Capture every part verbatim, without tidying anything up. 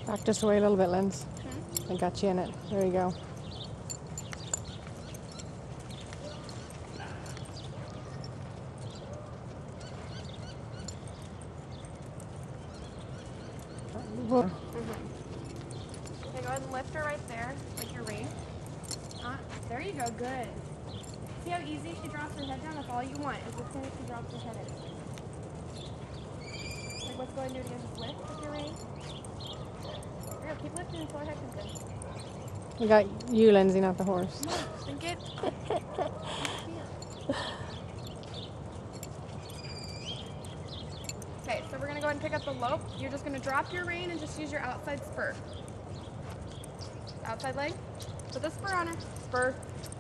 Back just away a little bit, Linz. Hmm? I got you in it. There you go. Whoa. Mm-hmm. Okay, go ahead and lift her right there, like your rein. Uh, there you go, good. See how easy she drops her head down? That's all you want, is as soon as she drops her head in. Like, let's go ahead and do it again. Just lift with your rein. There you go, keep lifting until her head comes in. We got you, Lindsay, not the horse. Then get... Okay, so we're going to go ahead and pick up the lope. You're just going to drop your rein and just use your outside spur. Outside leg. Put the spur on her. Spur.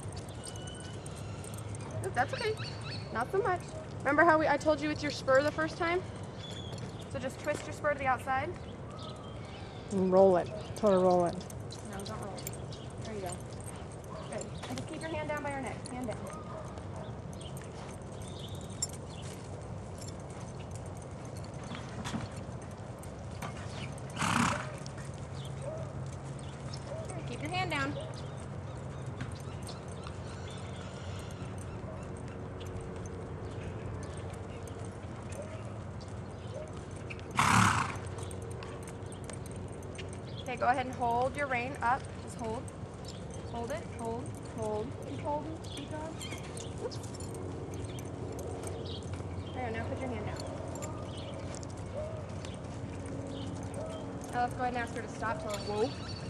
Ooh, that's okay. Not so much. Remember how we I told you with your spur the first time? So just twist your spur to the outside. And roll it. Tell her to roll it. No, don't roll. There you go. Good. And just keep your hand down by her neck. Hand down. Keep your hand down. Okay, go ahead and hold your rein up. Just hold. Hold it. Hold. Hold. Keep holding. Keep going. Oops. There, now put your hand down. Now let's go ahead and ask her to stop. Tell her, whoa.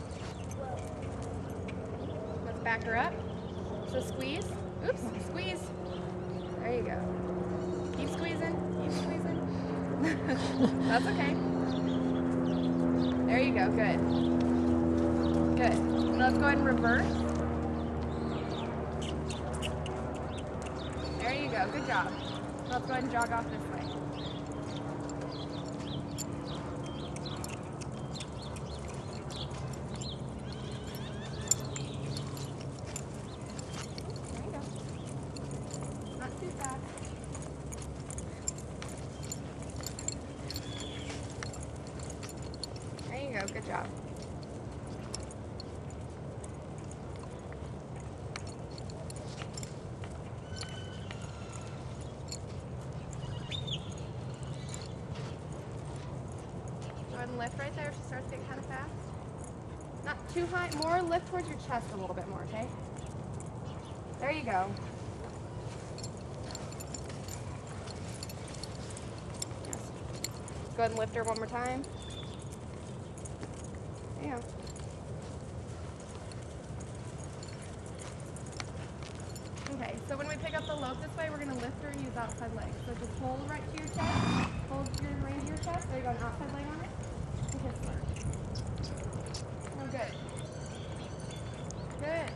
Let's back her up. So squeeze. Oops, squeeze. There you go. Keep squeezing. Keep squeezing. That's okay. There you go. Good. Good. Now let's go ahead and reverse. There you go. Good job. Now let's go ahead and jog off this way. Too fast. There you go, good job. Go ahead and lift right there if she starts getting kind of fast. Not too high, more lift towards your chest a little bit more, okay? There you go. Go ahead and lift her one more time. There you go. Okay, so when we pick up the lope this way, we're going to lift her and use outside leg. So just hold right to your chest. Hold your rein to your chest. There you go, an outside leg on it. And kiss her. Oh, good. Good.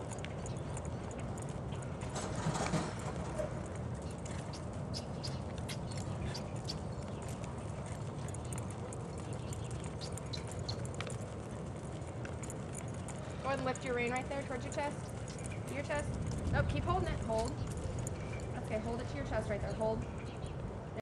Go ahead and lift your rein right there towards your chest. To your chest. Oh, keep holding it. Hold. Okay, hold it to your chest right there. Hold.